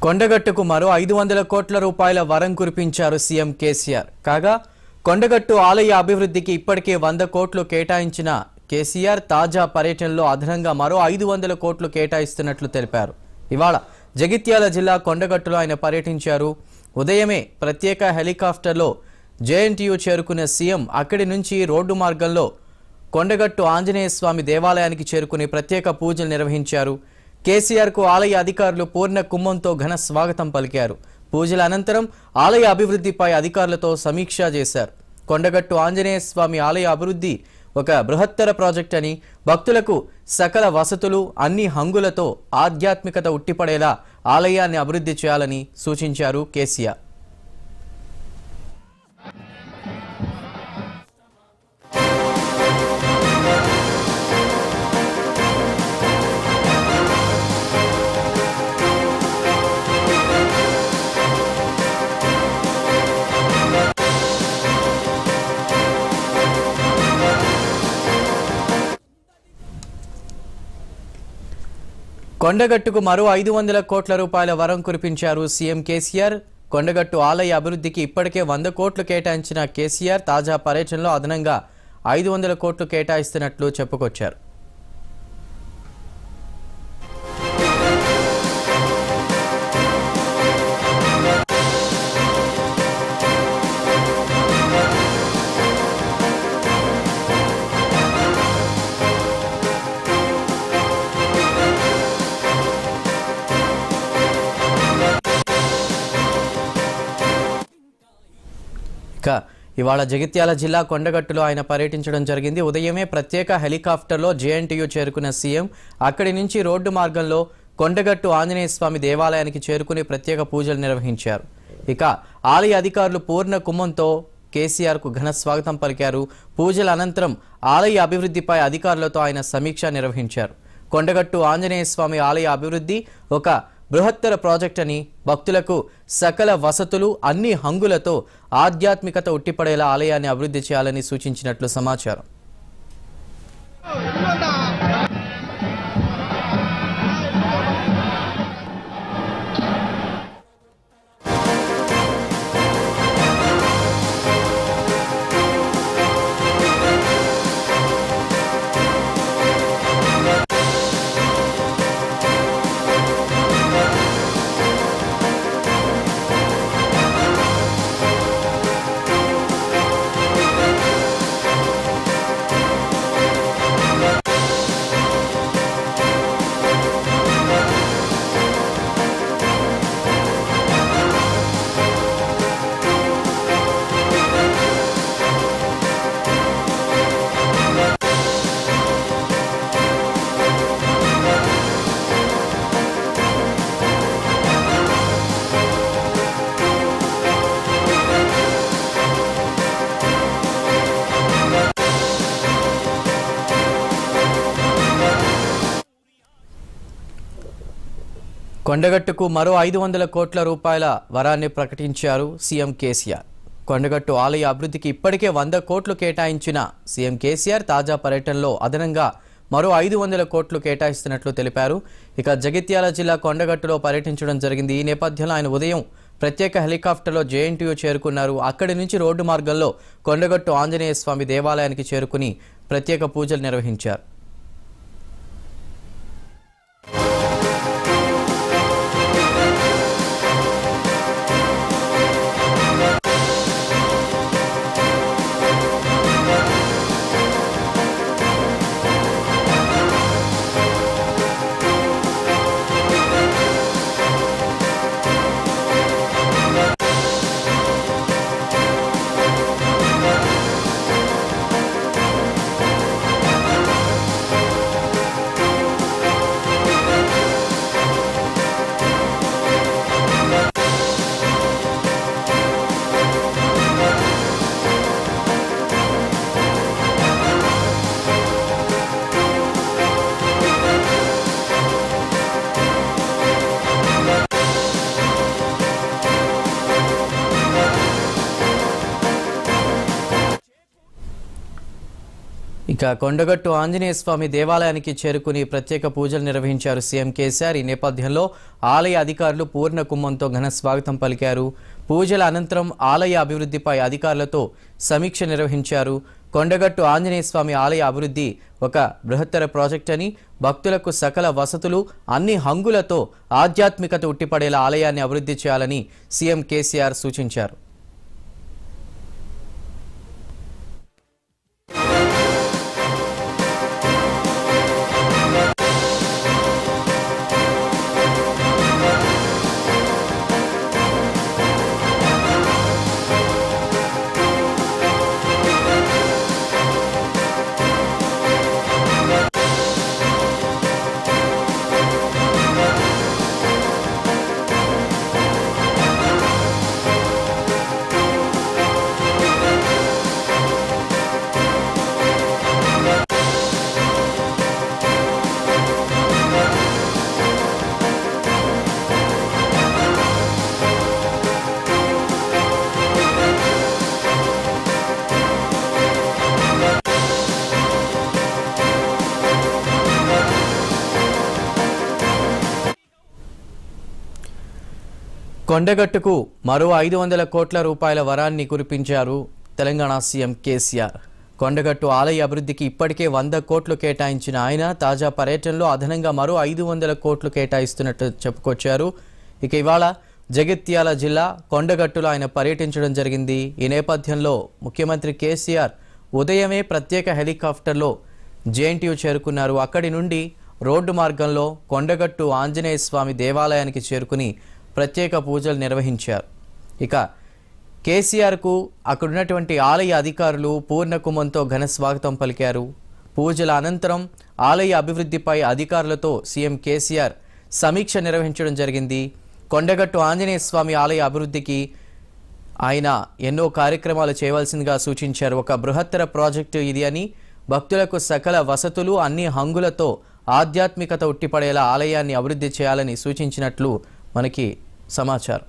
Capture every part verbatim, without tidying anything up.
కొండగట్టుకు మరో ఐదు వందల కోట్ల రూపాయల వరం కురిపించారు సీఎం కేసీఆర్. కాగా కొండగట్టు ఆలయ అభివృద్ధికి ఇప్పటికే వంద కోట్లు కేటాయించిన కేసీఆర్ తాజా పర్యటనలో అదనంగా మరో ఐదు వందల కోట్లు కేటాయిస్తున్నట్లు తెలిపారు. ఇవాళ జగిత్యాల జిల్లా కొండగట్టులో ఆయన పర్యటించారు. ఉదయమే ప్రత్యేక హెలికాప్టర్లో జేఎన్టీయూ చేరుకున్న సీఎం అక్కడి నుంచి రోడ్డు మార్గంలో కొండగట్టు ఆంజనేయ స్వామి దేవాలయానికి చేరుకుని ప్రత్యేక పూజలు నిర్వహించారు. కేసీఆర్ కు ఆలయ అధికారులు పూర్ణ కుంభంతో ఘన స్వాగతం పలికారు. పూజల అనంతరం ఆలయ అభివృద్ధిపై అధికారులతో సమీక్ష చేశారు. కొండగట్టు ఆంజనేయ స్వామి ఆలయ అభివృద్ధి ఒక బృహత్తర ప్రాజెక్ట్ అని, భక్తులకు సకల వసతులు అన్ని హంగులతో ఆధ్యాత్మికత ఉట్టిపడేలా ఆలయాన్ని అభివృద్ధి చేయాలని సూచించారు కేసీఆర్. కొండగట్టుకు మరో ఐదు వందల కోట్ల రూపాయల వరం కురిపించారు సీఎం కేసీఆర్. కొండగట్టు ఆలయ అభివృద్ధికి ఇప్పటికే వంద కోట్లు కేటాయించిన కేసీఆర్ తాజా పర్యటనలో అదనంగా ఐదు వందల కోట్లు కేటాయిస్తున్నట్లు చెప్పుకొచ్చారు. ఇవాళ జగిత్యాల జిల్లా కొండగట్టులో ఆయన పర్యటించడం జరిగింది. ఉదయమే ప్రత్యేక హెలికాప్టర్లో జేఎన్టీయూ చేరుకున్న సీఎం అక్కడి నుంచి రోడ్డు మార్గంలో కొండగట్టు ఆంజనేయ స్వామి దేవాలయానికి చేరుకుని ప్రత్యేక పూజలు నిర్వహించారు. ఇక ఆలయ అధికారులు పూర్ణ కుంభంతో కేసీఆర్ కు ఘన స్వాగతం పలికారు. పూజల అనంతరం ఆలయ అభివృద్ధిపై అధికారులతో ఆయన సమీక్ష నిర్వహించారు. కొండగట్టు ఆంజనేయ స్వామి ఆలయ అభివృద్ధి ఒక బృహత్తర ప్రాజెక్ట్ అని, భక్తులకు సకల వసతులు అన్ని హంగులతో ఆధ్యాత్మికత ఉట్టిపడేలా ఆలయాన్ని అభివృద్ధి చేయాలని సూచించినట్లు సమాచారం. కొండగట్టుకు మరో ఐదు వందల కోట్ల రూపాయల వరాన్ని ప్రకటించారు సీఎం కేసీఆర్. కొండగట్టు ఆలయ అభివృద్ధికి ఇప్పటికే వంద కోట్లు కేటాయించిన సీఎం కేసీఆర్ తాజా పర్యటనలో అదనంగా మరో ఐదు వందల కోట్లు కేటాయిస్తున్నట్లు తెలిపారు. ఇక జగిత్యాల జిల్లా కొండగట్టులో పర్యటించడం జరిగింది. ఈ నేపథ్యంలో ఆయన ఉదయం ప్రత్యేక హెలికాప్టర్లో జేఎన్టీయూ చేరుకున్నారు. అక్కడి నుంచి రోడ్డు మార్గంలో కొండగట్టు ఆంజనేయ స్వామి దేవాలయానికి చేరుకుని ప్రత్యేక పూజలు నిర్వహించారు. ఇక కొండగట్టు ఆంజనేయ స్వామి దేవాలయానికి చేరుకుని ప్రత్యేక పూజలు నిర్వహించారు సీఎం కేసీఆర్. ఈ నేపథ్యంలో ఆలయ అధికారులు పూర్ణ కుంభంతో ఘన స్వాగతం పలికారు. పూజల అనంతరం ఆలయ అభివృద్ధిపై అధికారులతో సమీక్ష నిర్వహించారు. కొండగట్టు ఆంజనేయ స్వామి ఆలయ అభివృద్ధి ఒక బృహత్తర ప్రాజెక్ట్ అని, భక్తులకు సకల వసతులు అన్ని హంగులతో ఆధ్యాత్మికత ఉట్టిపడేలా ఆలయాన్ని అభివృద్ధి చేయాలని సీఎం కేసీఆర్ సూచించారు. కొండగట్టుకు మరో ఐదు వందల కోట్ల రూపాయల వరాన్ని కురిపించారు తెలంగాణ సీఎం కేసీఆర్. కొండగట్టు ఆలయ అభివృద్ధికి ఇప్పటికే వంద కోట్లు కేటాయించిన ఆయన తాజా పర్యటనలో అదనంగా మరో ఐదు వందల కోట్లు కేటాయిస్తున్నట్టు చెప్పుకొచ్చారు. ఇక ఇవాళ జగిత్యాల జిల్లా కొండగట్టులో ఆయన పర్యటించడం జరిగింది. ఈ నేపథ్యంలో ముఖ్యమంత్రి కేసీఆర్ ఉదయమే ప్రత్యేక హెలికాప్టర్లో జేఎన్టీయూ చేరుకున్నారు. అక్కడి నుండి రోడ్డు మార్గంలో కొండగట్టు ఆంజనేయ స్వామి దేవాలయానికి చేరుకుని ప్రత్యేక పూజలు నిర్వహించారు. ఇక కేసీఆర్కు అక్కడున్నటువంటి ఆలయ అధికారులు పూర్ణ కుంభంతో ఘన స్వాగతం పలికారు. పూజల అనంతరం ఆలయ అభివృద్ధిపై అధికారులతో సీఎం కేసీఆర్ సమీక్ష నిర్వహించడం జరిగింది. కొండగట్టు ఆంజనేయ స్వామి ఆలయ అభివృద్ధికి ఆయన ఎన్నో కార్యక్రమాలు చేయవలసిందిగా సూచించారు. ఒక బృహత్తర ప్రాజెక్టు ఇది అని, భక్తులకు సకల వసతులు అన్ని హంగులతో ఆధ్యాత్మికత ఉట్టిపడేలా ఆలయాన్ని అభివృద్ధి చేయాలని సూచించినట్లు మనకి సమాచారం.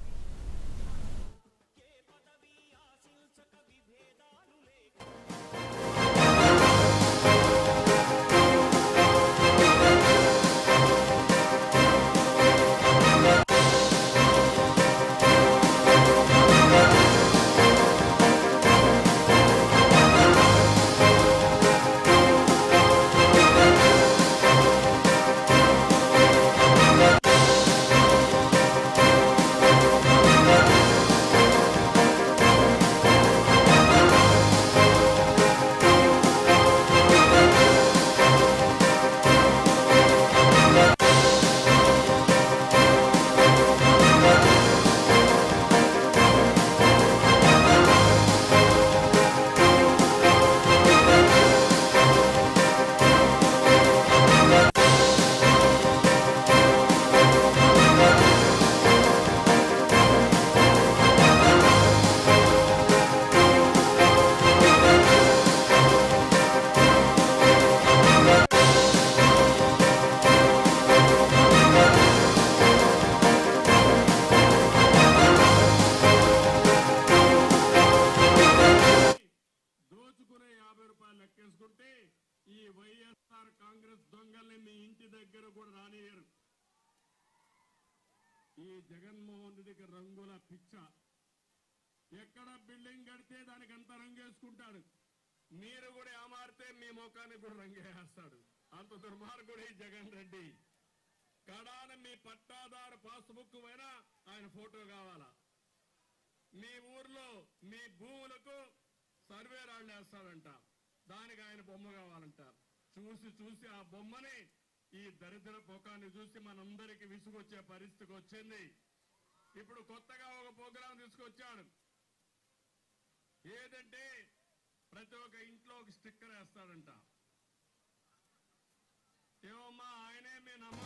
ఈ వైఎస్ఆర్ కాంగ్రెస్ దొంగల్ని మీ ఇంటి దగ్గర కూడా రానియరు. ఈ జగన్మోహన్ రెడ్డికి రంగుల పిచ్చ. ఎక్కడ బిల్డింగ్ కడితే దానికి అంత రంగేసుకుంటాడు. మీరు కూడా ఏమారితే మీ ముఖానికి కూడా రంగేస్తాడు. అంత దుర్మార్గుడు ఈ జగన్ రెడ్డి. కడాన మీ పట్టాదారు పాస్బుక్ అయినా ఆయన ఫోటో కావాలా. మీ ఊర్లో మీ భూములకు సర్వే రాళ్ళు వేస్తాడంట, దానికి ఆయన బొమ్మ కావాలంట. చూసి చూసి ఆ బొమ్మని ఈ దరిద్ర పొకాన్ని చూసి మనందరికి విసుగొచ్చే పరిస్థితికి వచ్చింది. ఇప్పుడు కొత్తగా ఒక ప్రోగ్రాం తీసుకొచ్చాడు. ఏదంటే ప్రతి ఒక్క ఇంట్లో ఒక స్టిక్కర్ వేస్తాడంట. ఏమమ్మా ఆయనే మీ నమ్మ